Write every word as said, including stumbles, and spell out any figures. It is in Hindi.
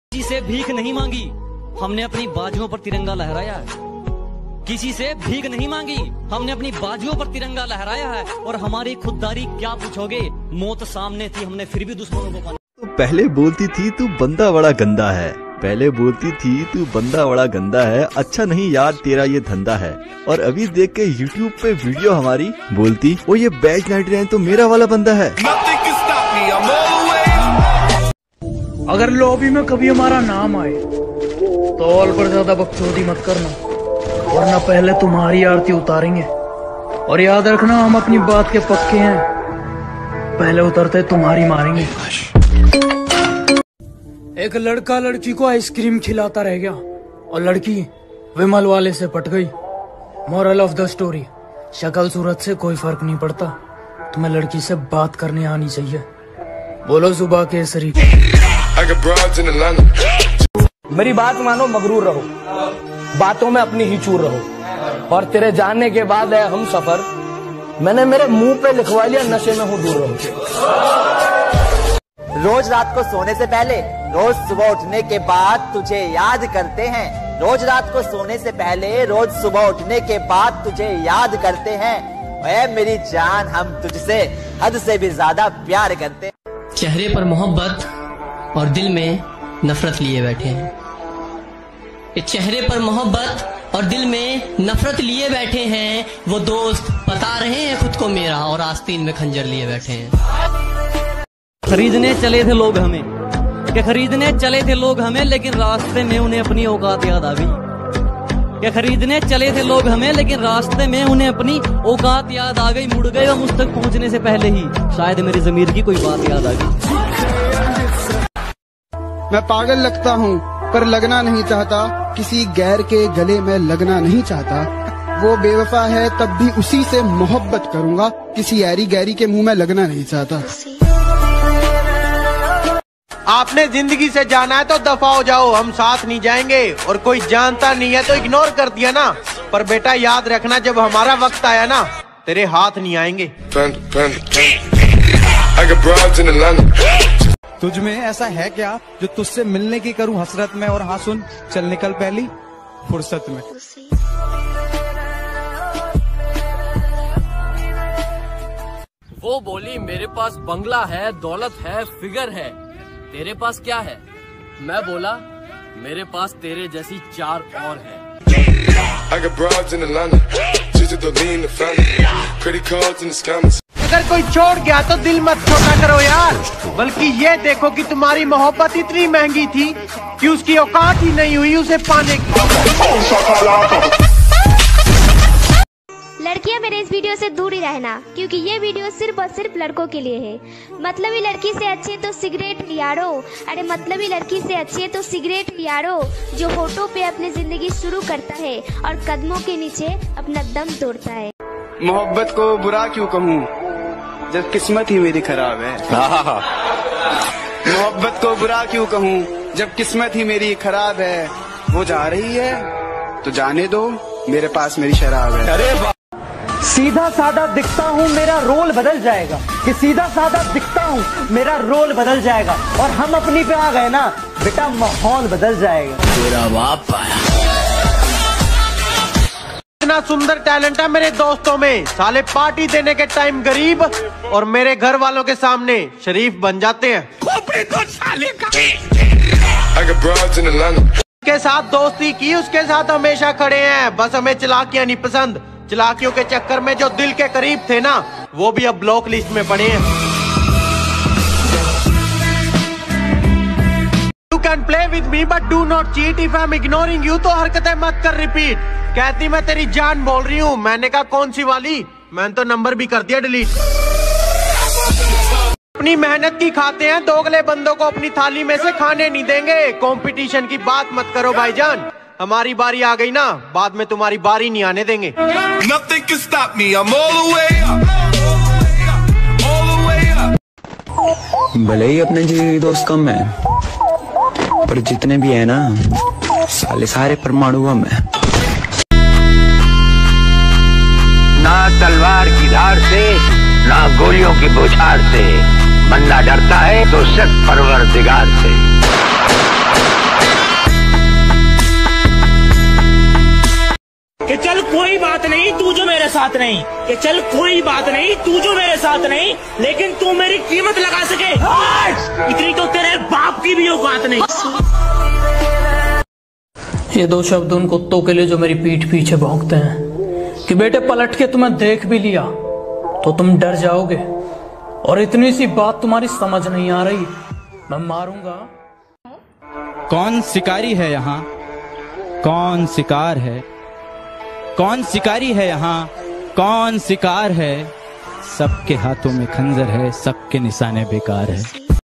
किसी से भीख नहीं मांगी, हमने अपनी बाजुओं पर तिरंगा लहराया है। किसी से भीख नहीं मांगी, हमने अपनी बाजुओं पर तिरंगा लहराया है। और हमारी खुददारी क्या पूछोगे, मौत सामने थी, हमने फिर भी दुश्मनों को पाना। तो पहले बोलती थी तू बंदा बड़ा गंदा है, पहले बोलती थी तू बंदा बड़ा गंदा है, अच्छा नहीं यार तेरा ये धंधा है। और अभी देख के यूट्यूब पे वीडियो हमारी बोलती वो ये बैच नाइट तो मेरा वाला बंदा है। अगर लॉबी में कभी हमारा नाम आए तो ऑल पर ज्यादा बकचोदी मत करना, वरना पहले तुम्हारी आरती उतारेंगे। और याद रखना हम अपनी बात के पक्के हैं, पहले उतरते तुम्हारी मारेंगे। एक लड़का लड़की को आइसक्रीम खिलाता रह गया और लड़की विमल वाले से पट गई। मोरल ऑफ द स्टोरी, शक्ल सूरत से कोई फर्क नहीं पड़ता, तुम्हें लड़की से बात करने आनी चाहिए। बोलो सुबह केसरी। मेरी बात मानो, मगरूर रहो, बातों में अपनी ही चूर रहो। और तेरे जानने के बाद है हम सफर, मैंने मेरे मुंह पे लिखवा लिया नशे में हूँ दूर रहो। रोज रात को सोने से पहले, रोज सुबह उठने के बाद तुझे याद करते हैं। रोज रात को सोने से पहले, रोज सुबह उठने के बाद तुझे याद करते हैं। ऐ मेरी जान, हम तुझसे हद से भी ज्यादा प्यार करते हैं। चेहरे पर मोहब्बत और दिल में नफरत लिए बैठे हैं। ये चेहरे पर मोहब्बत और दिल में नफरत लिए बैठे हैं। वो दोस्त बता रहे हैं खुद को मेरा, और आस्तीन में खंजर लिए बैठे हैं। खरीदने चले थे लोग हमें, क्या खरीदने चले थे लोग हमें, लेकिन रास्ते में उन्हें अपनी औकात याद आ गई। क्या खरीदने चले थे लोग हमें, लेकिन रास्ते में उन्हें अपनी औकात याद आ गई। मुड़ गए हम उस तक पहुंचने से पहले ही, शायद मेरी जमीर की कोई बात याद आ गई। मैं पागल लगता हूँ पर लगना नहीं चाहता, किसी गैर के गले में लगना नहीं चाहता। वो बेवफा है तब भी उसी से मोहब्बत करूँगा, किसी यारी गैरी के मुंह में लगना नहीं चाहता। आपने जिंदगी से जाना है तो दफा हो जाओ, हम साथ नहीं जाएंगे। और कोई जानता नहीं है तो इग्नोर कर दिया ना, पर बेटा याद रखना जब हमारा वक्त आया ना, तेरे हाथ नहीं आएंगे। तुझ में ऐसा है क्या जो तुझसे मिलने की करूं हसरत में, और हाँ सुन, चल निकल पहली फुर्सत में। वो बोली मेरे पास बंगला है, दौलत है, फिगर है, तेरे पास क्या है? मैं बोला मेरे पास तेरे जैसी चार और है। अगर कोई छोड़ गया तो दिल मत छोटा करो यार, बल्कि ये देखो कि तुम्हारी मोहब्बत इतनी महंगी थी कि उसकी औकात ही नहीं हुई उसे पाने की। लड़कियां मेरे इस वीडियो से दूर ही रहना, क्योंकि ये वीडियो सिर्फ और सिर्फ लड़कों के लिए है। मतलबी लड़की से अच्छी है तो सिगरेट लियारो, अरे मतलबी लड़की से अच्छी है तो सिगरेट लियारो, जो होठों पे अपनी जिंदगी शुरू करता है और कदमों के नीचे अपना दम तोड़ता है। मोहब्बत को बुरा क्यों कहूँ जब किस्मत ही मेरी खराब है। मोहब्बत को बुरा क्यों कहूँ जब किस्मत ही मेरी खराब है। वो जा रही है तो जाने दो, मेरे पास मेरी शराब है। अरे सीधा साधा दिखता हूँ, मेरा रोल बदल जाएगा। कि सीधा साधा दिखता हूँ, मेरा रोल बदल जाएगा। और हम अपनी पे आ गए ना बेटा, माहौल बदल जाएगा। तेरा बाप आया। इतना सुंदर टैलेंट है मेरे दोस्तों में, साले पार्टी देने के टाइम गरीब और मेरे घर वालों के सामने शरीफ बन जाते हैं। तो साले का के साथ दोस्ती की, उसके साथ हमेशा खड़े हैं। बस हमें चालाकियां नहीं पसंद, चालाकियों के चक्कर में जो दिल के करीब थे ना, वो भी अब ब्लॉक लिस्ट में पड़े हैं। You can play with me but do not cheat. If I'm ignoring you तो हरकतें मत कर रिपीट। कहती मैं तेरी जान बोल रही हूँ, मैंने कहा कौन सी वाली, मैंने तो नंबर भी कर दिया डिलीट। अपनी मेहनत की खाते हैं, दोगले बंदों को अपनी थाली में से खाने नहीं देंगे। कंपटीशन की बात मत करो भाईजान, हमारी बारी आ गई ना, बाद में तुम्हारी बारी नहीं आने देंगे। Nothing can stop me, I'm all the way up, all the way up। भले ही अपने जी दोस्त कम है, पर जितने भी है ना साले सारे परमाणु बम है। ना तलवार की धार से, ना गोलियों की बौछार से, बंदा डरता है तो सिर्फ परवरदिगार से। कोई बात नहीं तू जो मेरे साथ नहीं, कि चल कोई बात नहीं तू जो मेरे साथ नहीं, लेकिन तू मेरी कीमत लगा सके इतनी तो तेरे बाप की भी औकात नहीं। ये दो शब्द उन कुत्तों के लिए जो मेरी पीठ पीछे भौंकते हैं कि बेटे पलट के तुम्हें देख भी लिया तो तुम डर जाओगे, और इतनी सी बात तुम्हारी समझ नहीं आ रही, मैं मारूंगा। कौन शिकारी है यहाँ, कौन शिकार है, कौन शिकारी है यहाँ, कौन शिकार है, सबके हाथों में खंजर है, सबके निशाने बेकार है।